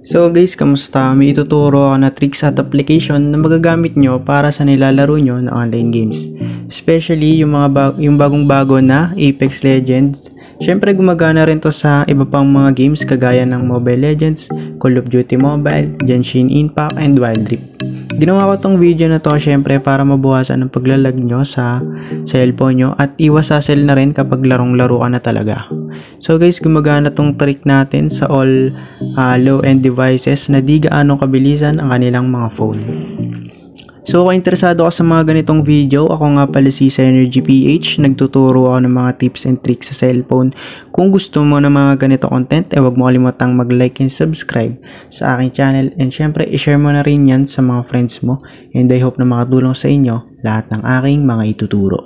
So guys, kamusta? May ituturo ako na tricks at application na magagamit nyo para sa nilalaro nyo na online games. Especially yung yung bagong-bago na Apex Legends. Syempre gumagana rin to sa iba pang mga games kagaya ng Mobile Legends, Call of Duty Mobile, Genshin Impact, and Wild Rift. Ginawa ko tong video na to syempre para mabawasan ang paglalag nyo sa cellphone nyo at iwas hassle na rin kapag larong-laro ka na talaga. So guys, gumagana tong trick natin sa all low-end devices na di gaano kabilisan ang kanilang mga phone. So kung interesado ka sa mga ganitong video, ako nga pala si Synergy PH, nagtuturo ako ng mga tips and tricks sa cellphone. Kung gusto mo ng mga ganito content, huwag mo kalimutang mag-like and subscribe sa aking channel, and syempre i-share mo na rin yan sa mga friends mo, and I hope na makatulong sa inyo lahat ng aking mga ituturo.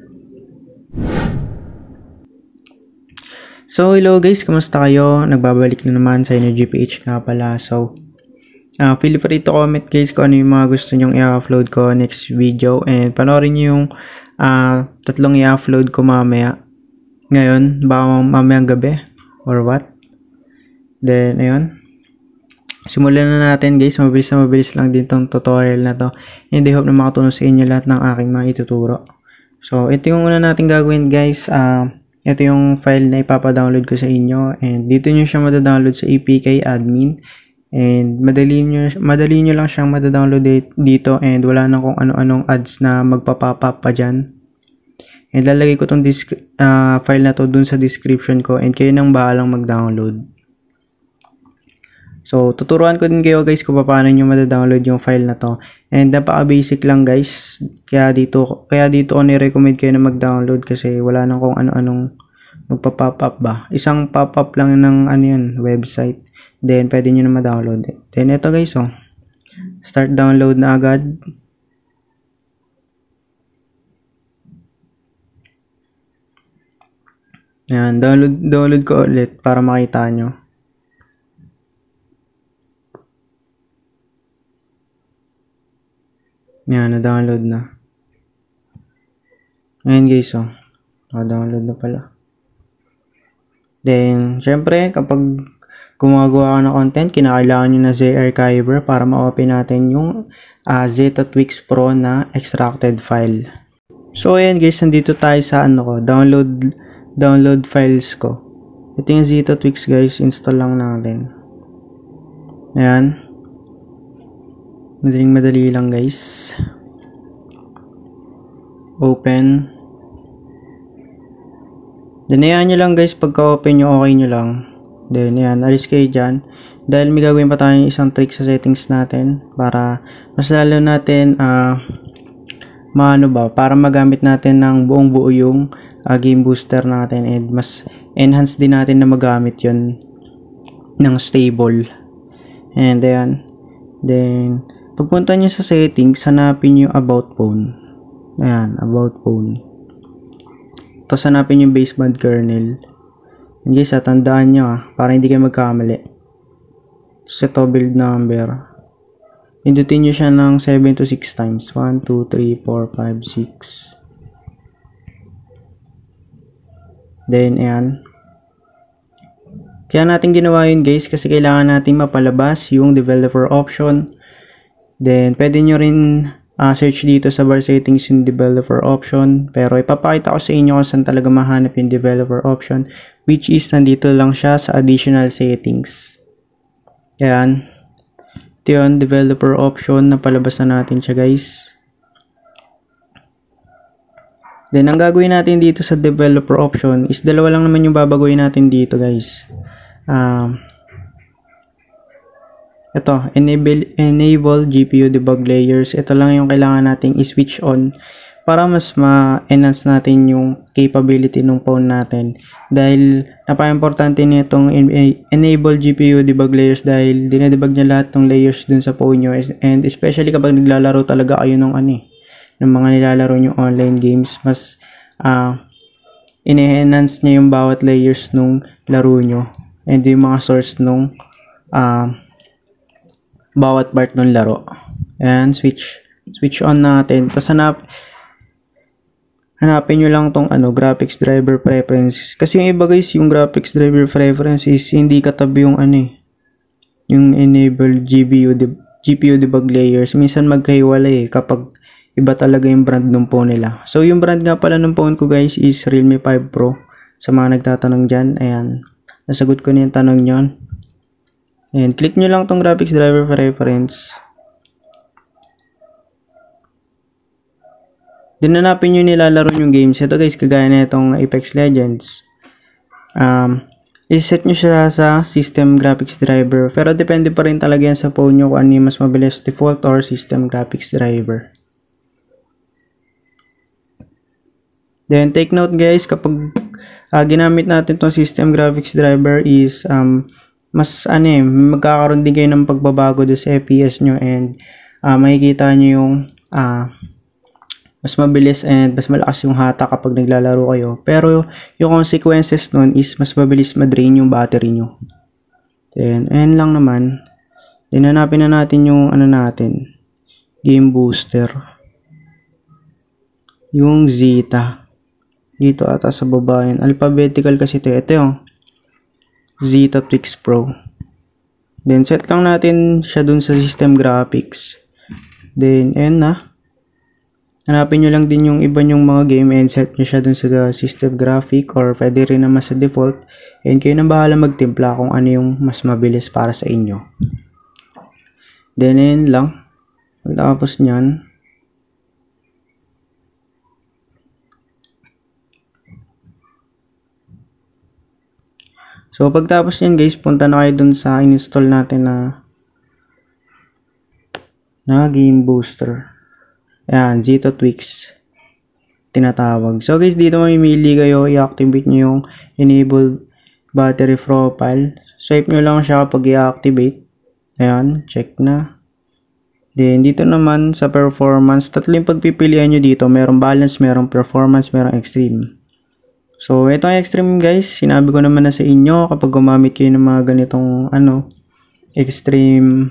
So hello guys, kamusta kayo? Nagbabalik na naman sa Synergy PH nga pala. So feel free to comment guys kung ano yung mga gusto nyong i-upload ko next video, and panoorin nyo yung tatlong i-upload ko mamaya ngayon, baka mamayang gabi or what. Then ayun, simulan na natin guys. Mabilis lang din tong tutorial na to, and I hope na makatulong sa inyo lahat ng aking mga ituturo. So ito yung una natin gagawin guys. Ito yung file na ipapadownload ko sa inyo, and dito nyo siya madadownload sa APK admin. And madali nyo lang siyang madadownload dito, and wala na kung ano-anong ads na magpa-pop up pa dyan. And lalagay ko tong file na to dun sa description ko, and kayo nang bahalang mag-download. So tuturuan ko din kayo guys kung paano nyo madadownload yung file na to, and napaka-basic lang guys. Kaya dito ko ni-recommend kayo na mag-download kasi wala na kung ano-anong magpa-pop up ba. Isang pop-up lang ng website. Then, pwede nyo na ma-download. Then, ito guys, start download na agad. Ayan, download ko ulit para makita nyo. Ayan, na-download na. Ayan guys, naka-download na pala. Then, syempre, kapag gumagawa ka ng content, kinakailangan nyo na Z-Archiver para ma-open natin yung ZetaTwix Pro na extracted file. So ayan guys, nandito tayo sa download files ko. Ito yung ZetaTwix guys, install lang natin. Ayan, madali lang guys. Open. Then ayan nyo lang guys, pagka open nyo, okay nyo lang. Then yan, alis kayo dyan dahil may gagawin pa tayong isang trick sa settings natin para mas lalo natin para magamit natin ng buong buo yung game booster natin, and mas enhance din natin na magamit yun ng stable. And ayan, then pagpunta nyo sa settings, hanapin yung about phone. Ayan, about phone. Tapos hanapin yung baseband kernel. And guys, tandaan nyo para hindi kayo magkamali. So, ito build number. Pindutin nyo siya ng 7 to 6 times. 1, 2, 3, 4, 5, 6. Then, ayan. Kaya natin ginawa yun guys kasi kailangan natin mapalabas yung developer option. Then, pwede nyo rin search dito sa bar settings yung developer option, pero ipapakita ko sa inyo kung saan talaga mahanap yung developer option, which is nandito lang siya sa additional settings. Ayan, ito yun, developer option, napalabas na natin siya guys. Then ang gagawin natin dito sa developer option is dalawa lang naman yung babaguhin natin dito guys. Ito, enable GPU debug layers. Ito lang yung kailangan nating i-switch on para mas ma-enhance natin yung capability ng phone natin. Dahil napaka-importante nitong enable GPU debug layers dahil dinedebug niya lahat ng layers dun sa phone nyo. And especially kapag naglalaro talaga kayo ng ng mga nilalaro nyo online games, mas ine-enhance niya yung bawat layers nung laro nyo. And yung mga source nung bawat part ng laro. And switch on natin. Tapos hanapin nyo lang tong graphics driver preference. Kasi yung iba guys, yung graphics driver preference is hindi katabi yung yung enable GPU debug layers, minsan magkahiwalay kapag iba talaga yung brand ng phone nila. So yung brand nga pala ng phone ko guys is Realme 5 Pro. Sa mga nagtatanong dyan, ayan, nasagot ko na yung tanong nyo. Ayan, click nyo lang tong graphics driver preference. Then hanapin nyo nilalaro yung games. Ito guys, kagaya na itong Apex Legends. I-set nyo siya sa system graphics driver. Pero depende pa rin talaga yan sa phone nyo kung ano yung mas mabilis, default or system graphics driver. Then take note guys, kapag ginamit natin itong system graphics driver is mas magkakaroon din kayo ng pagbabago doon sa FPS nyo, and makikita nyo yung mas mabilis and mas malakas yung hata kapag naglalaro kayo. Pero yung consequences nun is mas mabilis ma-drain yung battery nyo. Then, ayan lang naman. Then, hanapin na natin yung game booster. Yung Zeta. Dito ata sa baba yan. Alphabetical kasi ito. Ito yung Zeta Twix Pro. Then, set lang natin siya dun sa system graphics. Then, ayan na. Hanapin nyo lang din yung iba nyong mga game and set nyo siya dun sa system graphic, or pwede rin naman sa default. And kayo na bahala magtimpla kung ano yung mas mabilis para sa inyo. Then, ayan lang. Pagkatapos nyan, so pagtapos nyan guys, punta na kayo dun sa install natin na game booster. Ayan, Zeta Twix tinatawag. So guys, dito mamimili kayo, i-activate nyo yung enable battery profile. Swipe nyo lang siya kapag i-activate. Ayan, check na. Then dito naman sa performance, tatlo yung pagpipilian nyo dito. Merong balance, merong performance, merong extreme. So ito ang extreme guys, sinabi ko naman na sa inyo kapag gumamit kayo ng mga ganitong extreme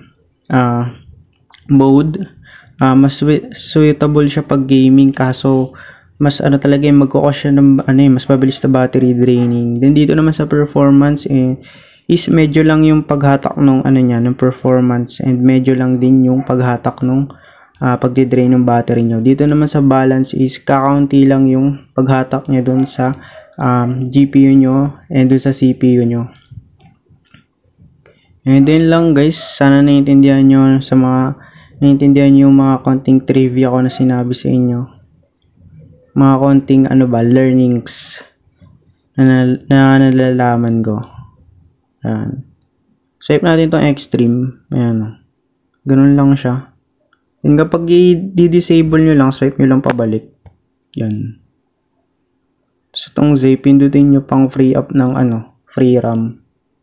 mode. Mas suitable siya pag gaming, kaso mas talaga yung magkukos siya ng mas mabilis na battery draining. Then dito naman sa performance is medyo lang yung paghatak ng ng performance, and medyo lang din yung paghatak ng pagdi-drain ng battery nyo. Dito naman sa balance is kakaunti lang yung paghatak nyo dun sa GPU nyo and dun sa CPU nyo. And then lang guys, sana naiintindihan nyo yung mga konting trivia ko na sinabi sa inyo. Mga konting learnings na nalalaman ko. Ayan. Swipe natin itong extreme. Ayan. Ganun lang siya. And kapag i-disable nyo lang, swipe nyo lang pabalik. Yan. So itong Z, pindutin nyo pang free up ng free RAM.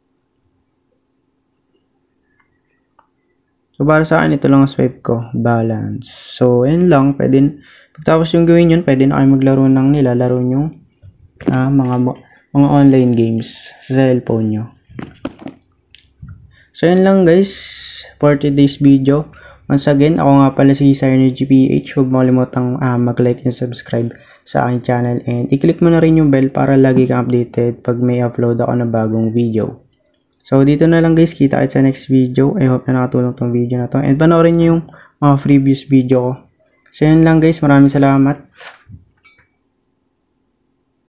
So, para sa akin, ito lang ang swipe ko. Balance. So, yun lang. Pagtapos yung gawin yun, pwede na kayo maglaro ng nilalaro nyo mga online games sa cellphone nyo. So, yun lang guys for today's video. Once again, ako nga pala si Synergy PH. Huwag mo kalimutang mag-like and subscribe sa aking channel. And i-click mo na rin yung bell para lagi kang updated pag may upload ako ng bagong video. So, dito na lang guys. Kita kayo sa next video. I hope na nakatulong tong video na to. And panoorin nyo yung mga previous video ko. So, yun lang guys. Maraming salamat.